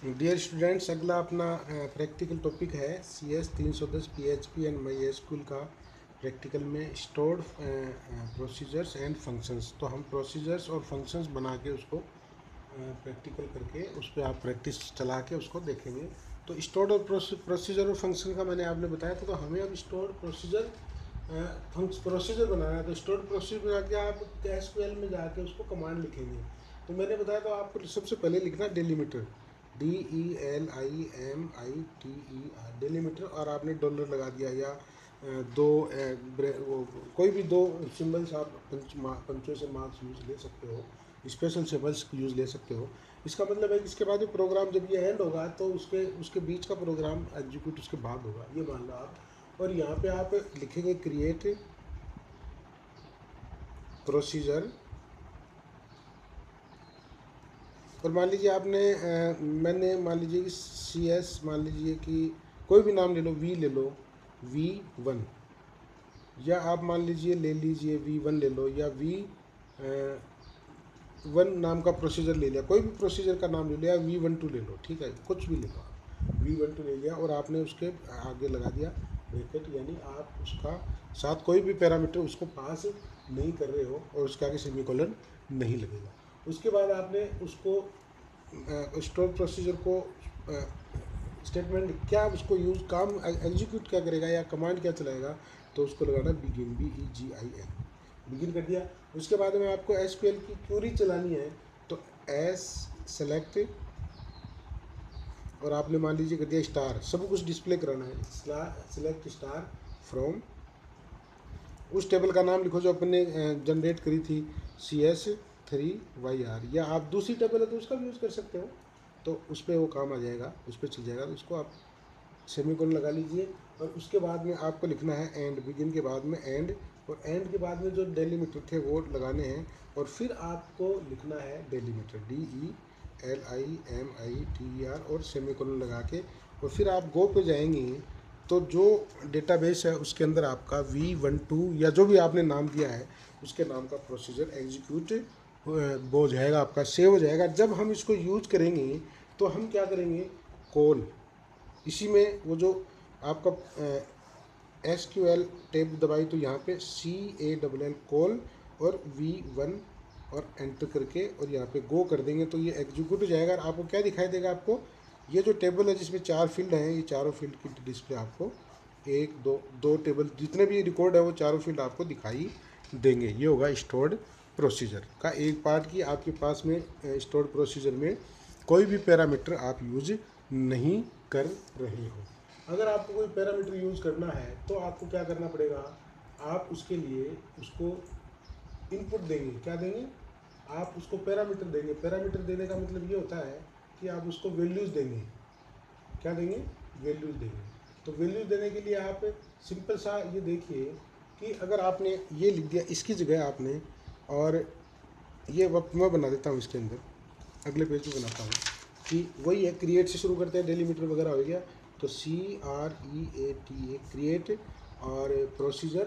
Dear students, अगला अपना practical topic है CS 310 PHP एंड MySQL का। प्रैक्टिकल में स्टोर्ड प्रोसीजर्स एंड फंक्शंस। तो हम प्रोसीजर्स और फंक्शंस बना के उसको प्रैक्टिकल करके उस पर आप प्रैक्टिस चला के उसको देखेंगे। तो स्टोर्ड और प्रोसीजर और फंक्शन का मैंने आपने बताया था। तो हमें अब स्टोर्ड प्रोसीजर बनाना है। तो स्टोर्ड प्रोसीजर बना के आप SQL में जाके उसको कमांड लिखेंगे। तो मैंने बताया तो आपको सबसे पहले लिखना डेलीमीटर, DELIMITER, डेलीमीटर। और आपने डॉलर लगा दिया या दो कोई भी दो सिंबल्स आप पंचों से मार्क्स यूज ले सकते हो, स्पेशल सिंबल्स यूज ले सकते हो। इसका मतलब है कि इसके बाद प्रोग्राम जब ये एंड होगा तो उसके बीच का प्रोग्राम एग्जीक्यूट उसके बाद होगा, ये मान लो आप। और यहाँ पे आप लिखेंगे क्रिएट प्रोसीजर। और मान लीजिए मैंने मान लीजिए कि CS, मान लीजिए कि कोई भी नाम ले लो, V ले लो, V1। या आप मान लीजिए ले लीजिए V1 ले लो, या V1 नाम का प्रोसीजर ले लिया, कोई भी प्रोसीजर का नाम ले लिया, V12 ले लो, ठीक है, कुछ भी ले लो आप। V12 ले लिया और आपने उसके आगे लगा दिया ब्रैकेट, यानी आप उसका साथ कोई भी पैरामीटर उसको पास नहीं कर रहे हो और उसके आगे सेमीकोलन नहीं लगेगा। उसके बाद आपने उसको स्टोर प्रोसीजर को स्टेटमेंट क्या उसको यूज काम एग्जीक्यूट क्या करेगा या कमांड क्या चलाएगा, तो उसको लगाना बिगिन, BEGIN, बिगिन कर दिया। उसके बाद में आपको SQL की क्यूरी चलानी है। तो एस सेलेक्ट, और आपने मान लीजिए कर दिया स्टार, सब कुछ डिस्प्ले कराना है। सेलेक्ट स्टार फ्रॉम, उस टेबल का नाम लिखो जो अपने जनरेट करी थी, CS3YR, या आप दूसरी टेबल है तो उसका भी यूज़ कर सकते हो। तो उस पर वो काम आ जाएगा, उस पर चल जाएगा। तो उसको आप सेमीकोलन लगा लीजिए। और उसके बाद में आपको लिखना है एंड, बिगिन के बाद में एंड, और एंड के बाद में जो डेलीमीटर थे वो लगाने हैं। और फिर आपको लिखना है डेलीमीटर, DELIMITER, और सेमीकोलन लगा के। और फिर आप गो पे जाएंगे तो जो डेटाबेस है उसके अंदर आपका V12 या जो भी आपने नाम दिया है उसके नाम का प्रोसीजर एग्जीक्यूट हो जाएगा, आपका सेव हो जाएगा। जब हम इसको यूज करेंगे तो हम क्या करेंगे, कॉल, इसी में वो जो आपका SQL टैब दबाई तो यहाँ पे CALL कॉल और V1 और एंटर करके और यहाँ पे गो कर देंगे तो ये एग्जीक्यूट हो जाएगा। और आपको क्या दिखाई देगा, आपको ये जो टेबल है जिसमें 4 फील्ड हैं, ये चारों फील्ड की डिस्प्ले आपको एक दो टेबल जितने भी रिकॉर्ड है वो चारों फील्ड आपको दिखाई देंगे। ये होगा स्टोर्ड प्रोसीजर का एक पार्ट की आपके पास में स्टोर्ड प्रोसीजर में कोई भी पैरामीटर आप यूज नहीं कर रहे हो। अगर आपको कोई पैरामीटर यूज करना है तो आपको क्या करना पड़ेगा, आप उसके लिए उसको इनपुट देंगे। क्या देंगे, आप उसको पैरामीटर देंगे। पैरामीटर देने का मतलब ये होता है कि आप उसको वैल्यूज़ देंगे। क्या देंगे, वैल्यूज़ देंगे। तो वैल्यूज़ देने के लिए आप सिंपल सा ये देखिए कि अगर आपने ये लिख दिया इसकी जगह आपने, और ये वक्त मैं बना देता हूँ इसके अंदर, अगले पेज पे बनाता हूँ कि वही है, क्रिएट से शुरू करते हैं, डेलीमीटर वगैरह हो गया। तो CREATA क्रिएट, और प्रोसीजर,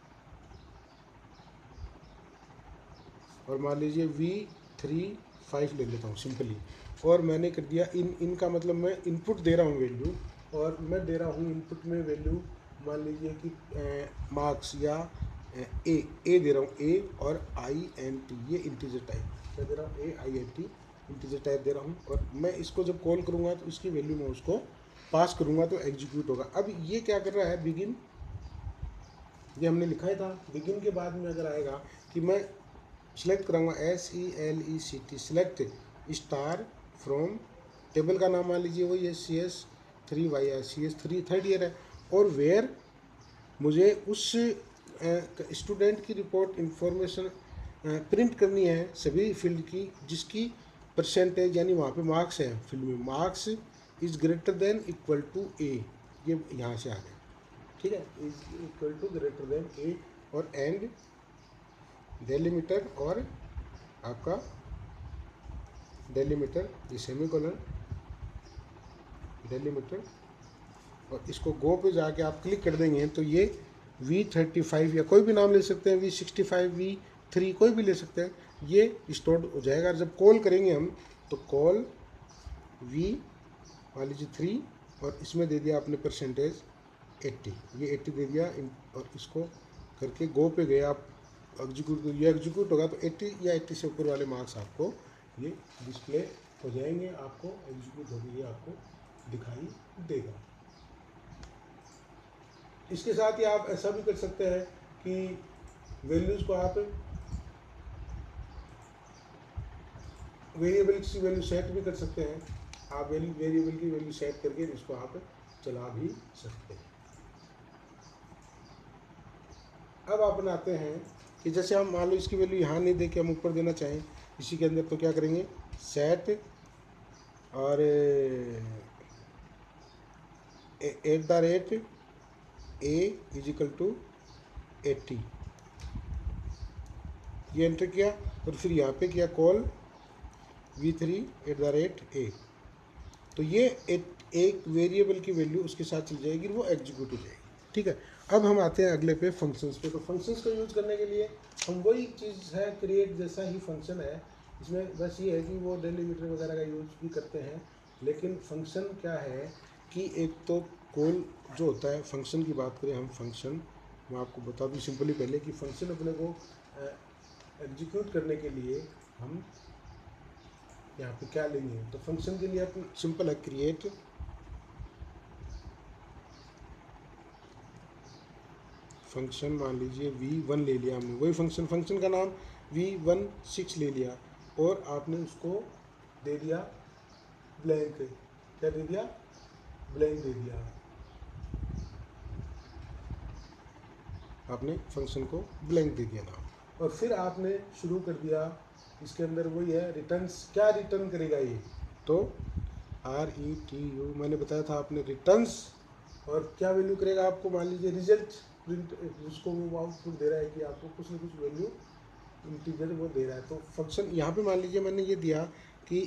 और मान लीजिए V35 ले लेता हूँ सिंपली। और मैंने कर दिया इनका मतलब मैं इनपुट दे रहा हूँ वैल्यू, और मैं दे रहा हूँ इनपुट में वैल्यू मान लीजिए कि मार्क्स या ए दे रहा हूँ, A और INT, ये इंटीजर टाइप क्या दे रहा हूँ, AINT इंटीजर टाइप दे रहा हूँ। और मैं इसको जब कॉल करूँगा तो इसकी वैल्यू मैं उसको पास करूँगा तो एग्जीक्यूट होगा। अब ये क्या कर रहा है, बिगिन, ये हमने लिखा ही था। बिगिन के बाद में अगर आएगा कि मैं सिलेक्ट कराऊंगा SELECT, select star from, table का नाम मान लीजिए वही है CS3YR, CS3 थर्ड ईयर है। और वेयर मुझे उस स्टूडेंट की रिपोर्ट इंफॉर्मेशन प्रिंट करनी है सभी फील्ड की जिसकी परसेंटेज, यानी वहाँ पे मार्क्स है फील्ड में, marks is greater than equal to A, ये यहाँ से आ गया, ठीक है, is equal to greater than A। और एंड डेलीमीटर, और आपका डेलीमीटर, ये सेमीकोलन डेलीमीटर, और इसको गो पे जाके आप क्लिक कर देंगे तो ये V35 या कोई भी नाम ले सकते हैं, V65, V3 कोई भी ले सकते हैं, ये स्टोर हो जाएगा। जब कॉल करेंगे हम तो कॉल V मान लीजिए 3 और इसमें दे दिया आपने परसेंटेज 80, ये 80 दे दिया और इसको करके गो पे गए आप एग्जीक्यूट, ये एग्जीक्यूट होगा तो 80 या 80 से ऊपर वाले मार्क्स आपको ये डिस्प्ले हो जाएंगे, आपको एग्जीक्यूट होगी, ये आपको दिखाई देगा। इसके साथ ही आप ऐसा भी कर सकते हैं कि वैल्यूज़ को आप वेरिएबल की वैल्यू सेट भी कर सकते हैं, आप वेरिएबल की वैल्यू सेट करके इसको आप चला भी सकते हैं। अब आप बनाते हैं कि जैसे हम मान लो इसकी वैल्यू यहाँ नहीं दे के हम ऊपर देना चाहें इसी के अंदर, तो क्या करेंगे, सेट और @ a = 80 ये एंटर किया और फिर यहाँ पे किया कॉल v3 @ a, तो ये एक वेरिएबल की वैल्यू उसके साथ चल जाएगी, वो एग्जीक्यूट हो जाएगी। ठीक है, अब हम आते हैं अगले पे फंक्शंस पे। तो फंक्शंस को यूज़ करने के लिए हम वही चीज़ है, क्रिएट जैसा ही फंक्शन है, इसमें बस ये है कि वो डेलीमीटर वगैरह का यूज़ भी करते हैं, लेकिन फंक्शन क्या है कि एक तो कॉल जो होता है, फंक्शन की बात करें हम, फंक्शन मैं आपको बता दूँ सिंपली पहले कि फंक्शन अपने को एग्जीक्यूट करने के लिए हम यहाँ पे क्या लेंगे। तो फंक्शन के लिए अपन सिंपल है, क्रिएट फंक्शन, मान लीजिए v1 ले लिया हमने, वही फंक्शन का नाम v16 ले लिया और आपने उसको दे दिया ब्लैंक, क्या दे दिया, ब्लैंक दे दिया, आपने फंक्शन को ब्लैंक दे दिया नाम, और फिर आपने शुरू कर दिया इसके अंदर वही है रिटर्न्स, क्या रिटर्न करेगा ये, तो RETU मैंने बताया था आपने रिटर्न्स, और क्या वैल्यू करेगा आपको, मान लीजिए रिजल्ट प्रिंट, जिसको वो आउटपुट दे रहा है कि आपको कुछ न कुछ वैल्यू इंटीजर वो दे रहा है। तो फंक्शन यहाँ पे मान लीजिए मैंने ये दिया कि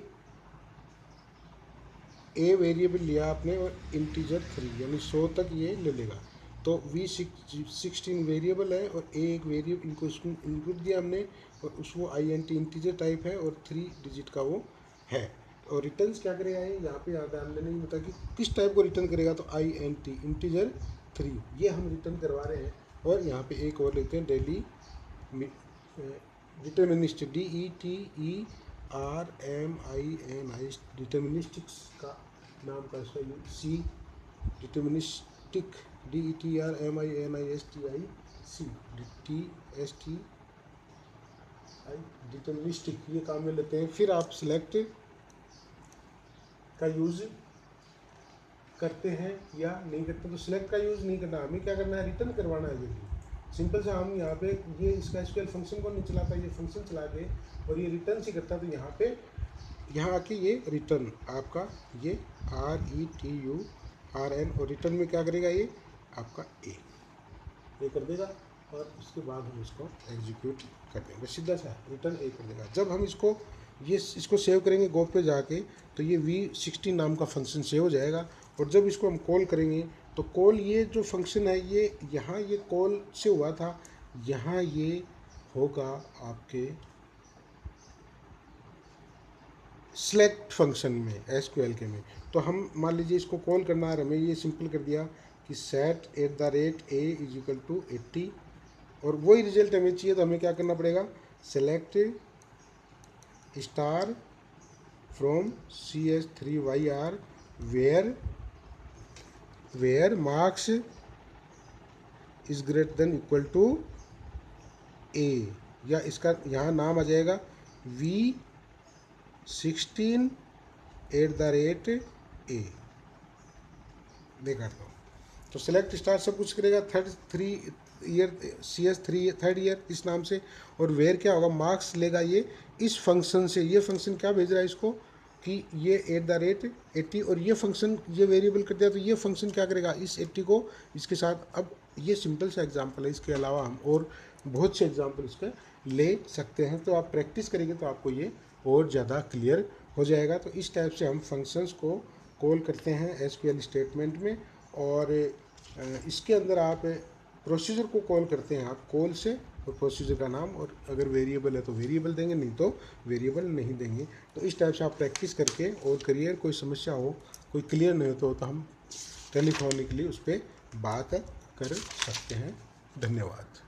ए वेरिएबल लिया आपने और इंटीजर 3 यानी 100 तक ये ले लेगा, तो v16 वेरिएबल है और a एक वेरिएबल, इनको इनपुट दिया हमने और उसको INT इंटीजर टाइप है और 3 डिजिट का वो है, और रिटर्न्स क्या करेगा ये, यहाँ पे आता है, हमने नहीं बता कि किस टाइप को रिटर्न करेगा, तो INT इंटीजर 3 ये हम रिटर्न करवा रहे हैं। और यहाँ पे एक और लेते हैं डेली डिटर्मिनिस्टिक DETERMINI डिटर्मिनिस्टिक्स का नाम का इसका सी डिटर्मिनिस्टिक DETERMINISTIC डिटर्मिनिस्टिक ये काम में लेते हैं। फिर आप सिलेक्ट का यूज़ करते हैं या नहीं करते, तो सिलेक्ट का यूज़ नहीं करना, हमें क्या करना है, रिटर्न करवाना है वैल्यू। सिंपल से हम यहाँ पे ये इसका SQL फंक्शन को नहीं चलाता, ये फंक्शन चला के और ये रिटर्न ही करता, तो यहाँ पे यहाँ आके ये रिटर्न आपका ये RETURN और रिटर्न में क्या करेगा ये आपका ये कर देगा, और उसके बाद हम इसको एग्जीक्यूट कर देंगे, सीधा सा रिटर्न कर देगा। जब हम इसको सेव करेंगे गो पे जाके, तो ये v16 नाम का फंक्शन सेव हो जाएगा, और जब इसको हम कॉल करेंगे तो कॉल ये जो फंक्शन है ये यहाँ ये कॉल से हुआ था, यहाँ ये होगा आपके सेलेक्ट फंक्शन में SQL के में। तो हम मान लीजिए इसको कॉल करना है, हमें ये सिंपल कर दिया कि सेट @a = 80 और वही रिजल्ट हमें चाहिए, तो हमें क्या करना पड़ेगा, select star from CS3YR where marks is greater than equal to A, या इसका यहाँ नाम आ जाएगा v16 @ A देखा तो सेलेक्ट स्टार सब कुछ करेगा CS3 ईयर इस नाम से, और वेयर क्या होगा, मार्क्स लेगा ये इस फंक्शन से, ये फंक्शन क्या भेज रहा है इसको कि ये @80 और ये फंक्शन ये वेरिएबल कर दिया, तो ये फंक्शन क्या करेगा इस 80 को इसके साथ। अब ये सिंपल सा एग्जांपल है, इसके अलावा हम और बहुत से एग्जांपल इसके ले सकते हैं, तो आप प्रैक्टिस करेंगे तो आपको ये और ज़्यादा क्लियर हो जाएगा। तो इस टाइप से हम फंक्शंस को कॉल करते हैं SQL स्टेटमेंट में, और इसके अंदर आप प्रोसीजर को कॉल करते हैं आप कॉल से, और प्रोसीजर का नाम, और अगर वेरिएबल है तो वेरिएबल देंगे, नहीं तो वेरिएबल नहीं देंगे। तो इस टाइप से आप प्रैक्टिस करके और करिए। कोई समस्या हो, कोई क्लियर नहीं हो तो हम टेलीफोनिकली उस पर बात कर सकते हैं। धन्यवाद।